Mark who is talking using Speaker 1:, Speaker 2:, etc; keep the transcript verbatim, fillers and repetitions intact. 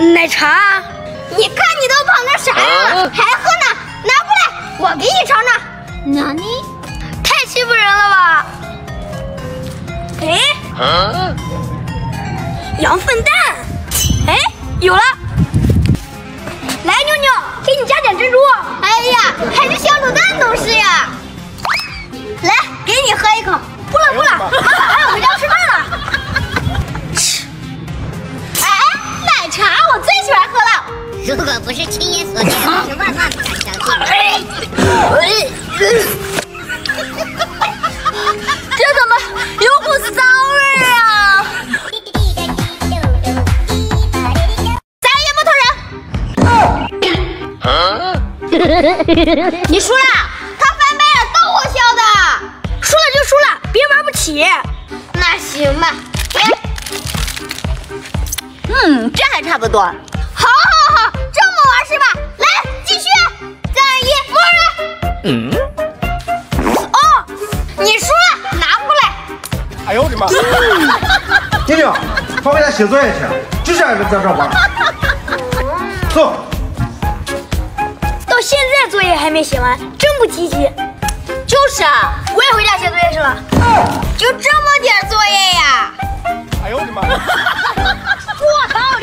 Speaker 1: 奶茶。你看你都胖成啥样了，还喝呢？拿过来，我给你尝尝。哪里？太欺负人了吧！哎，啊、羊粪蛋。哎，有了。来，妞妞，给你加点珍珠。哎呀，还是小卤蛋懂事呀。来，给你喝一口。不了不了，妈妈让我回家吃饭了。吃。哎，奶茶我最喜欢喝了。
Speaker 2: 如果不是亲眼所见，我是万万不敢相信。
Speaker 1: 这怎么有股骚味啊！咱也不投人。你输了，他翻白了，逗我笑的。输了就输了，别玩不起。那行吧。
Speaker 3: 嗯，这还差不多。
Speaker 1: 好，好，好，这么玩是吧？来，继续。三一，默认。嗯。哦，你输了，拿过来。
Speaker 4: 哎呦我的妈！
Speaker 5: 宁宁，快回家写作业去，就这样在这玩。走。
Speaker 1: 到现在作业还没写完，真不积极。就是啊，我也回家写作业去了。就这么点作业呀？
Speaker 4: 哎呦我的妈！
Speaker 1: 我操！